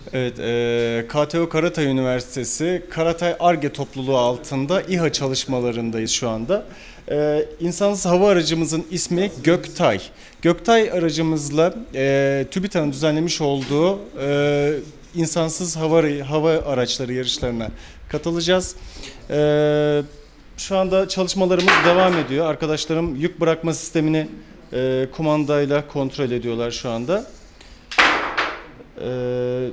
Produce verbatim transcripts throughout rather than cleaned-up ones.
Evet, e, K T O Karatay Üniversitesi Karatay Ar-Ge topluluğu altında İHA çalışmalarındayız şu anda. E, insansız hava aracımızın ismi Göktay. Göktay aracımızla e, TÜBİTAK'ın düzenlemiş olduğu e, insansız hava, hava araçları yarışlarına katılacağız. E, şu anda çalışmalarımız devam ediyor. Arkadaşlarım yük bırakma sistemini e, kumandayla kontrol ediyorlar şu anda. E,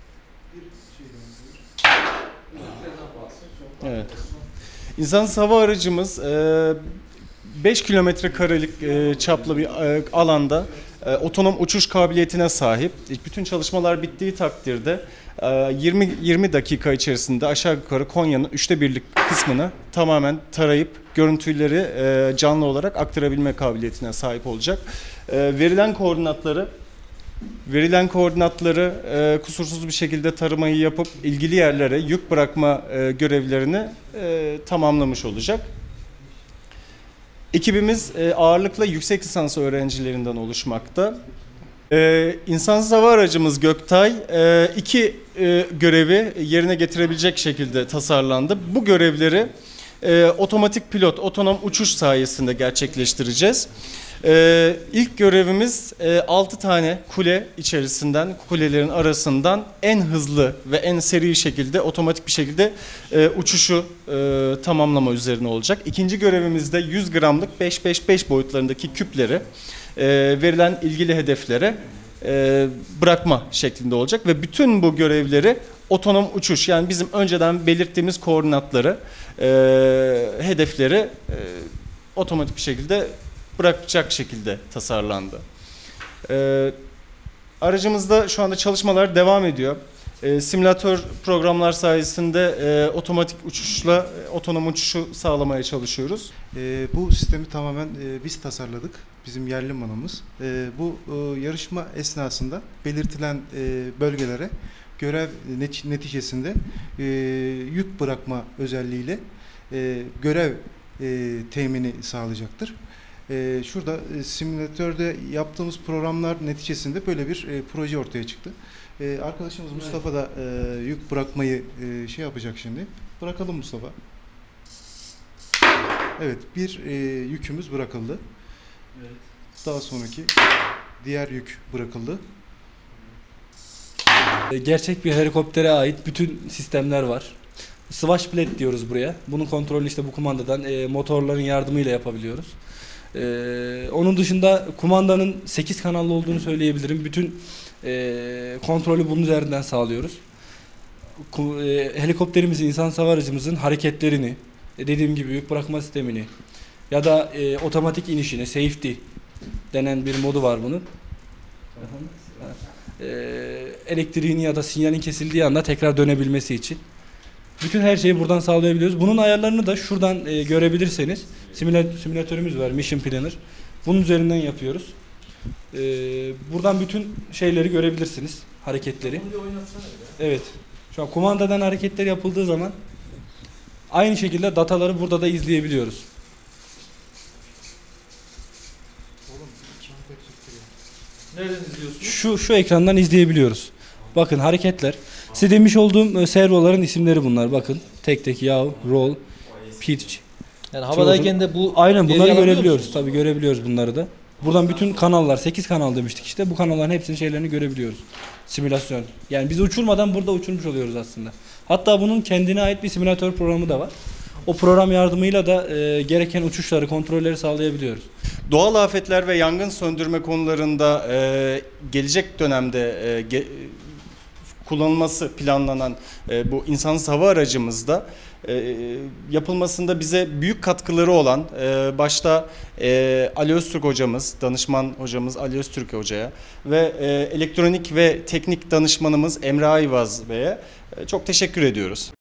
Evet. İnsansız hava aracımız beş kilometre karelik çaplı bir alanda otonom uçuş kabiliyetine sahip. Bütün çalışmalar bittiği takdirde yirmi yirmi dakika içerisinde aşağı yukarı Konya'nın üçte birlik kısmını tamamen tarayıp görüntüleri canlı olarak aktarabilme kabiliyetine sahip olacak. Verilen koordinatları Verilen koordinatları e, kusursuz bir şekilde taramayı yapıp ilgili yerlere yük bırakma e, görevlerini e, tamamlamış olacak. Ekibimiz e, ağırlıkla yüksek lisans öğrencilerinden oluşmakta. E, insansız hava aracımız Göktay e, iki e, görevi yerine getirebilecek şekilde tasarlandı. Bu görevleri e, otomatik pilot, otonom uçuş sayesinde gerçekleştireceğiz. Ee, ilk görevimiz e, altı tane kule içerisinden, kulelerin arasından en hızlı ve en seri şekilde, otomatik bir şekilde e, uçuşu e, tamamlama üzerine olacak. İkinci görevimiz de yüz gramlık beş beş beş boyutlarındaki küpleri e, verilen ilgili hedeflere e, bırakma şeklinde olacak ve bütün bu görevleri otonom uçuş, yani bizim önceden belirttiğimiz koordinatları, e, hedefleri e, otomatik bir şekilde bırakacak şekilde tasarlandı. Ee, aracımızda şu anda çalışmalar devam ediyor. Ee, simülatör programlar sayesinde e, otomatik uçuşla e, otonom uçuşu sağlamaya çalışıyoruz. E, bu sistemi tamamen e, biz tasarladık. Bizim yerli malımız. E, bu e, yarışma esnasında belirtilen e, bölgelere görev net, neticesinde e, yük bırakma özelliğiyle e, görev e, temini sağlayacaktır. Ee, şurada e, simülatörde yaptığımız programlar neticesinde böyle bir e, proje ortaya çıktı. E, arkadaşımız Mustafa da e, yük bırakmayı e, şey yapacak şimdi. Bırakalım Mustafa. Evet, bir e, yükümüz bırakıldı. Evet. Daha sonraki diğer yük bırakıldı. Gerçek bir helikoptere ait bütün sistemler var. Swashplate diyoruz buraya. Bunun kontrolünü işte bu kumandadan e, motorların yardımıyla yapabiliyoruz. Ee, onun dışında kumandanın sekiz kanallı olduğunu söyleyebilirim. Bütün e, kontrolü bunun üzerinden sağlıyoruz. Ku, e, helikopterimizin, insansız hava aracımızın hareketlerini, e, dediğim gibi yük bırakma sistemini ya da e, otomatik inişini, safety denen bir modu var bunun. E, elektriğini ya da sinyalin kesildiği anda tekrar dönebilmesi için. Bütün her şeyi buradan sağlayabiliyoruz. Bunun ayarlarını da şuradan e, görebilirseniz simülatörümüz var, Mission Planner. Bunun üzerinden yapıyoruz. E, buradan bütün şeyleri görebilirsiniz, hareketleri. Evet. Şu an kumandadan hareketler yapıldığı zaman aynı şekilde dataları burada da izleyebiliyoruz. Nereden izliyorsunuz? Şu şu ekrandan izleyebiliyoruz. Bakın hareketler. Size demiş olduğum servoların isimleri bunlar. Bakın tek tek yav, roll, pitch. Yani havadayken de bu aynen bunları görebiliyoruz. Tabii görebiliyoruz bunları da. Buradan bütün kanallar, sekiz kanal demiştik işte. Bu kanalların hepsinin şeylerini görebiliyoruz. Simülasyon. Yani biz uçurmadan burada uçurmuş oluyoruz aslında. Hatta bunun kendine ait bir simülatör programı da var. O program yardımıyla da e, gereken uçuşları, kontrolleri sağlayabiliyoruz. Doğal afetler ve yangın söndürme konularında e, gelecek dönemde e, ge, kullanılması planlanan e, bu insansız hava aracımızda e, yapılmasında bize büyük katkıları olan e, başta e, Ali Öztürk hocamız, danışman hocamız Ali Öztürk hocaya ve e, elektronik ve teknik danışmanımız Emre Ayvaz Bey'e e, çok teşekkür ediyoruz.